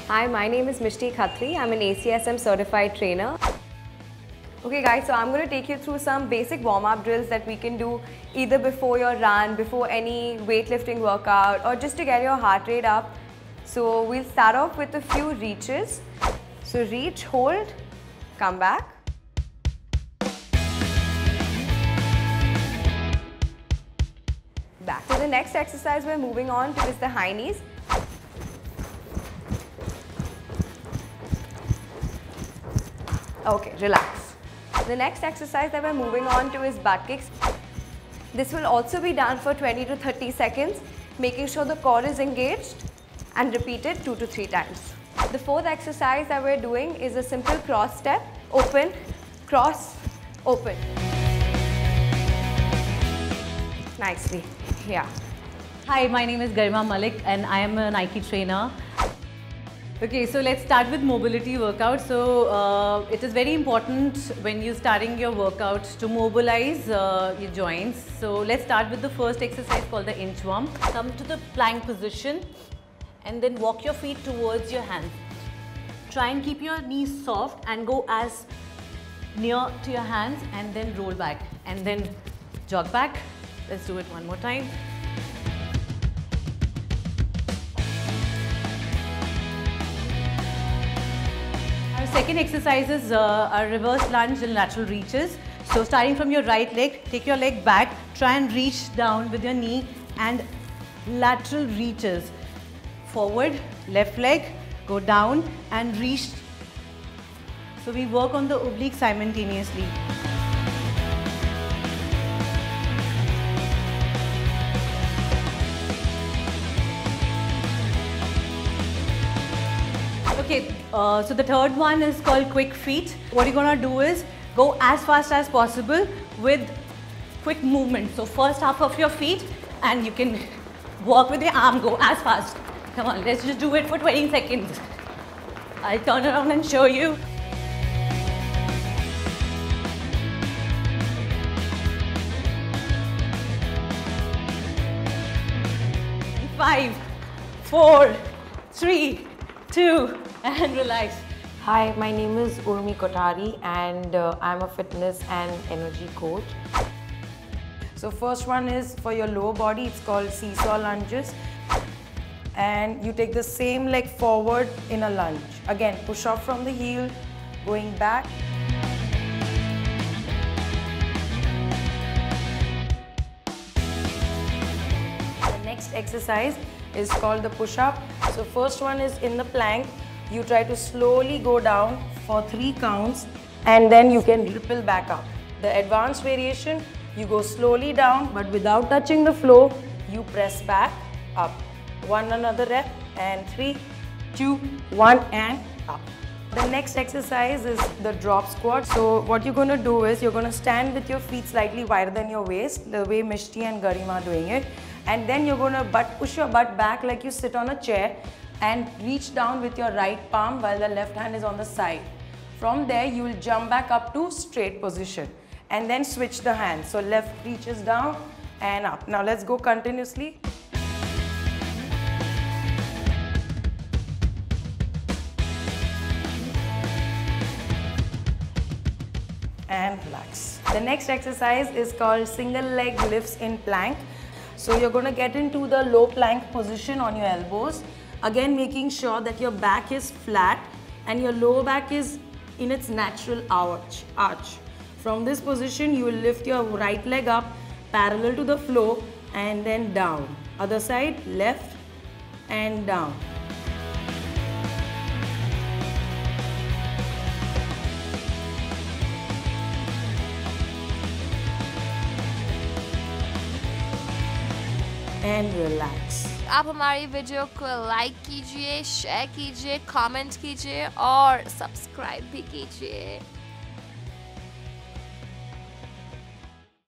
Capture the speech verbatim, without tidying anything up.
Hi, my name is Mishti Khatri. I'm an A C S M certified trainer. Okay guys, so I'm going to take you through some basic warm-up drills that we can do either before your run, before any weightlifting workout, or just to get your heart rate up. So we'll start off with a few reaches. So reach, hold, come back. Back. So the next exercise we're moving on to is the high knees. Okay, relax. The next exercise that we're moving on to is butt kicks. This will also be done for twenty to thirty seconds, making sure the core is engaged, and repeat it two to three times. The fourth exercise that we're doing is a simple cross step, open, cross, open. Nicely, yeah. Hi, my name is Garima Malik and I am a Nike trainer. Okay, so let's start with mobility workout. So uh, it is very important when you're starting your workout to mobilize uh, your joints. So let's start with the first exercise called the inchworm. Come to the plank position and then walk your feet towards your hands. Try and keep your knees soft and go as near to your hands and then roll back and then jog back. Let's do it one more time. Our second exercise is uh, a reverse lunge and lateral reaches. So starting from your right leg, take your leg back, try and reach down with your knee and lateral reaches. Forward, left leg, go down and reach. So we work on the oblique simultaneously. Okay, uh, so the third one is called quick feet. What you're gonna do is go as fast as possible with quick movement. So first half of your feet and you can walk with your arm, go as fast. Come on, let's just do it for twenty seconds. I'll turn around and show you. Five, four, three, two, and relax. Hi, my name is Urmi Kothari and uh, I'm a fitness and energy coach. So first one is for your lower body, it's called seesaw lunges. And you take the same leg forward in a lunge. Again, push off from the heel, going back. The next exercise is called the push-up. So first one is in the plank. You try to slowly go down for three counts and then you can ripple back up. The advanced variation, you go slowly down but without touching the floor, you press back up. One another rep and three, two, one and up. The next exercise is the drop squat. So what you're going to do is you're going to stand with your feet slightly wider than your waist, the way Mishti and Garima are doing it. And then you're going to butt, push your butt back like you sit on a chair and reach down with your right palm while the left hand is on the side. From there you will jump back up to straight position and then switch the hands. So left reaches down and up. Now let's go continuously. And relax. The next exercise is called single leg lifts in plank. So you're going to get into the low plank position on your elbows. Again, making sure that your back is flat and your lower back is in its natural arch. arch. From this position, you will lift your right leg up parallel to the floor and then down. Other side, left and down. And relax. आप हमारी video को like कीजिए, share कीजिए, comment कीजिए और subscribe भी कीजिए.